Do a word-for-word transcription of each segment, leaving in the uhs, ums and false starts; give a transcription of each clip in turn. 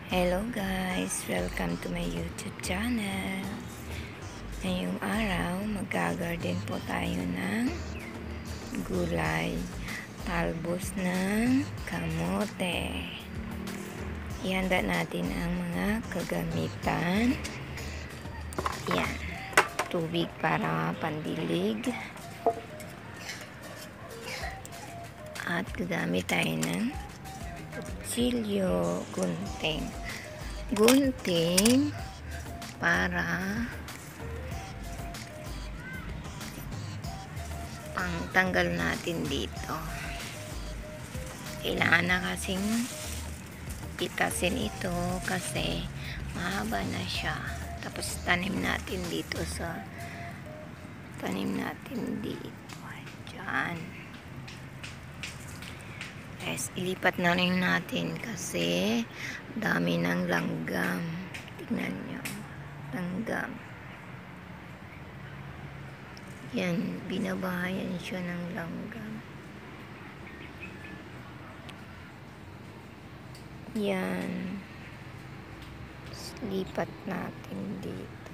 Hello guys! Welcome to my YouTube channel. Ngayong araw, mag-garden po tayo ng gulay. Talbus ng kamote. Ihanda natin ang mga kagamitan. Yan. Tubig para pandilig. At gagamit tayo ng kutsilyo, gunting. Gunting para pangtanggal natin dito. Kailangan na kasing pitasin ito kasi mahaba na siya. Tapos tanim natin dito sa tanim natin dito. Diyan. Guys, ilipat na rin natin kasi dami ng langgam. Tignan nyo. Langgam. Yan, binabahayan siya ng langgam. Yan. Lipat natin dito.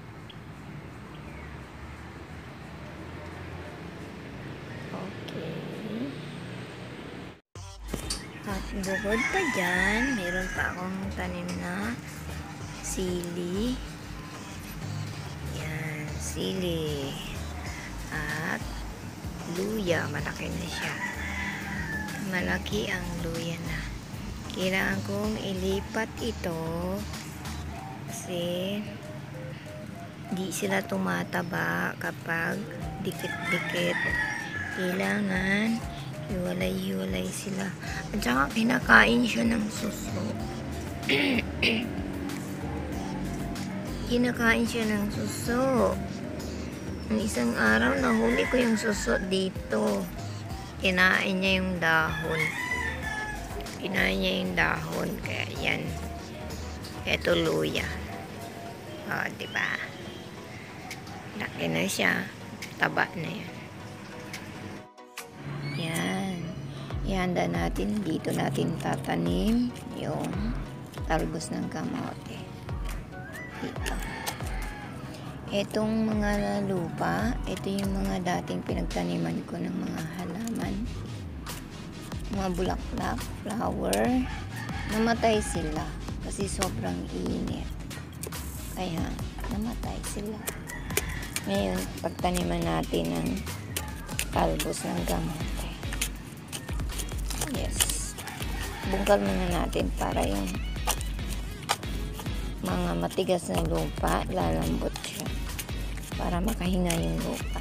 Okay. At bukod pa dyan, meron pa akong tanim na sili. Yan, sili. At luya, malaki na siya. Malaki ang luya na. Kailangan kong ilipat ito kasi di sila tumataba kapag dikit-dikit. Kailangan hiwalay-hiwalay sila. At saka kinakain siya ng suso. Kinakain siya ng suso. Ang isang araw, nahuli ko yung suso dito. Kinain niya yung dahon. Kinain niya yung dahon. Kaya yan. Ito luya. O, diba? Laki na siya. Taba na yan. Yan. Ihanda natin. Dito natin tatanim yung talbus ng kamote. Dito. Itong mga lupa, ito yung mga dating pinagtaniman ko ng mga halaman. Mga bulaklak, flower. Namatay sila kasi sobrang init. Kaya namatay sila. Ngayon, pagtaniman natin ng talbus ng kamote. Yes. Bungkal muna natin para yung mga matigas na lupa, lalambot siya. Para makahinga yung lupa.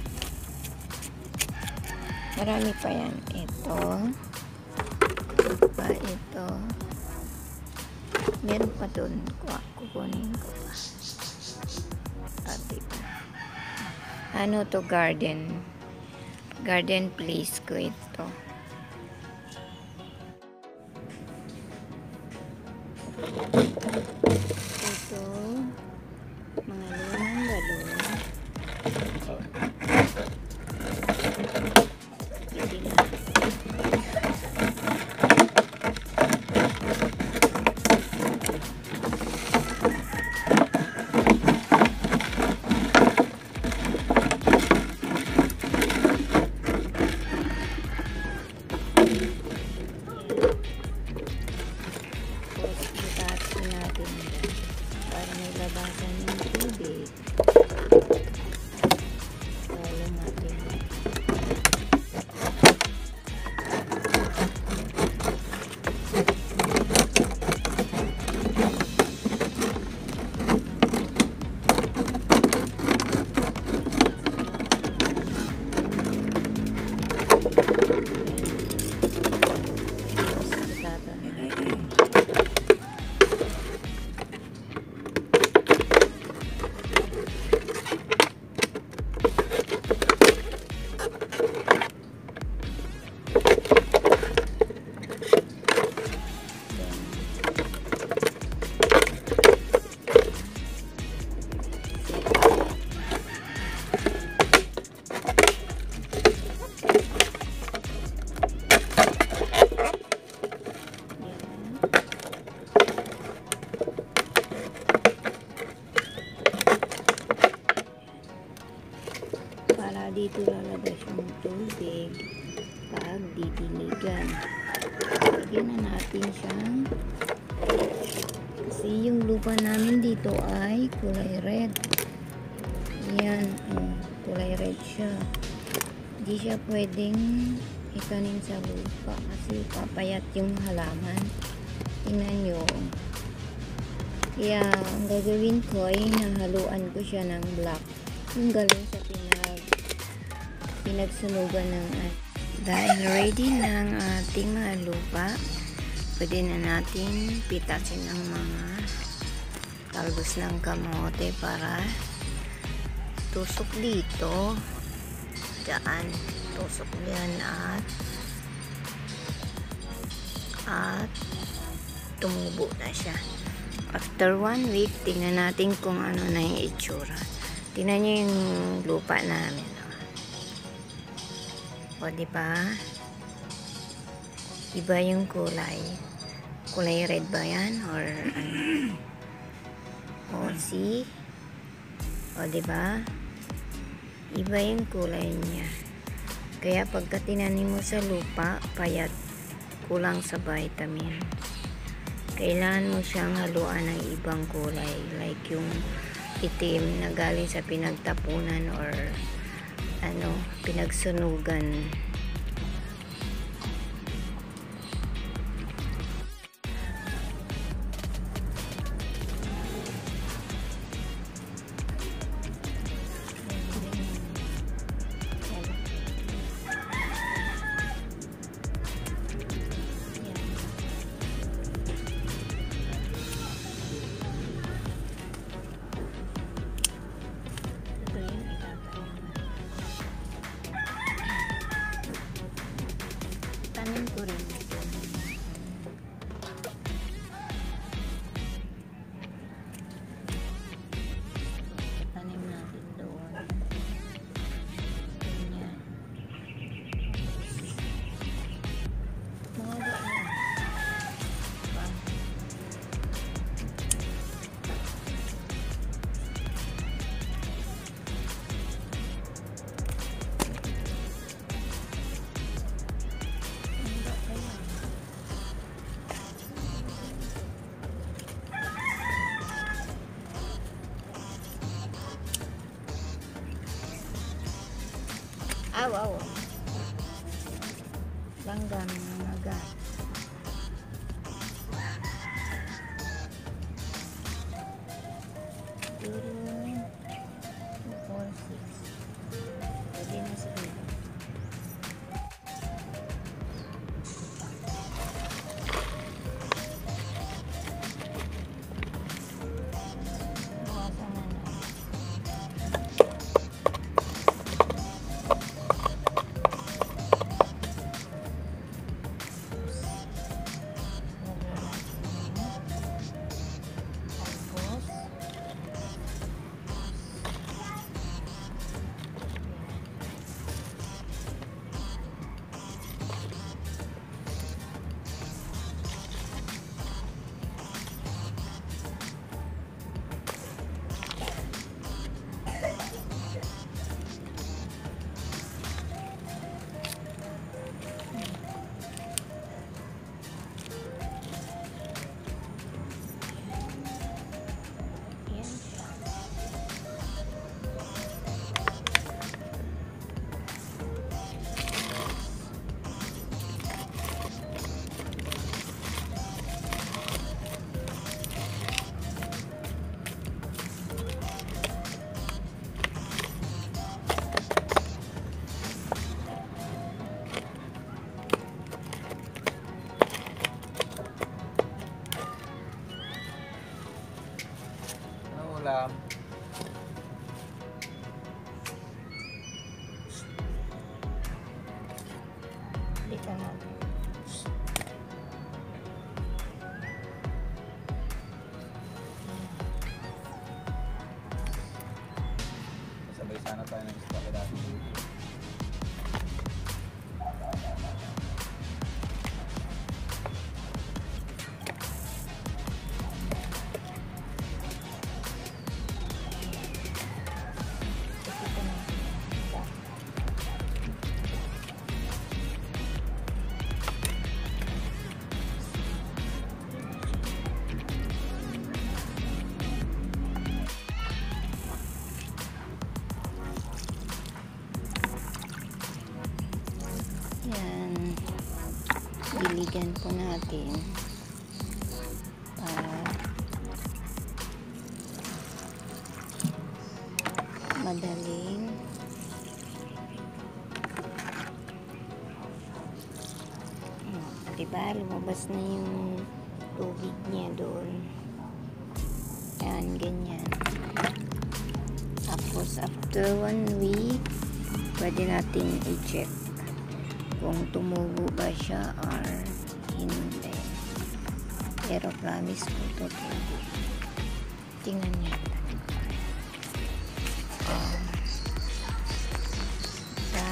Marami pa yan. Ito. Pa ito. Meron pa dun. Kukunin ko pa. At ito. Ano to garden? Garden place ko ito. Ito, mga lumang balon. Pwede na. Para may labasan ng tubig. Lalo natin. dito lalagay siyang tubig pag didiligan. Lagyan na natin siyang, kasi yung lupa namin dito ay kulay red. Yan, oh, kulay red siya. Hindi siya pwedeng itanim sa lupa kasi papayat yung halaman. Tingnan nyo. Kaya ang gagawin ko ay nahaluan ko siya ng black. Yung galing sa pinag pinagsunugan ng at dahil ready na ang ating mga lupa, pwede na natin pitasin ang mga talbus ng kamote para tusok dito. Diyan, tusok yan at at tumubo na siya. After one week, tingnan natin kung ano na yung itsura. Tingnan nyo yung lupa namin. O, diba? Iba yung kulay. Kulay red ba yan? Or ano? O, see? O, diba? Iba yung kulay niya. Kaya pagka tinanim mo sa lupa, payat, kulang sa vitamin. Kailangan mo siyang haluan ng ibang kulay. Like yung itim na galing sa pinagtapunan or ano, pinagsunugan. Tanim ko rin ito. Tanim natin doon. Ganyan. Mga ganyan. Diba? Aw, aw. Langgam ng agat. two, four, six. Pwede na siguro. Bawasan na na. Ulam. Balikan natin. Sabay sana tayo ng ispa dati. lalagyan po natin para madaling diba, lumabas na yung tubig niya doon. Yan, ganyan. Tapos after one week pwede natin i-check kung tumubo ba siya or hindi. Pero promise ko tutubo. Tingnan niyo. Oh. Diba?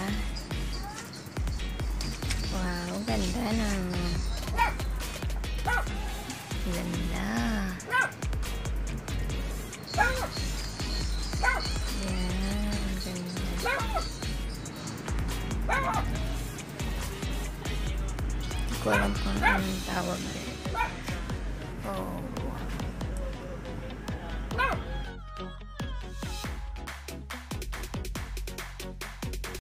Wow, ganda ng ganda. Yan, ganda. Hindi ko alam kung anong tawag rin.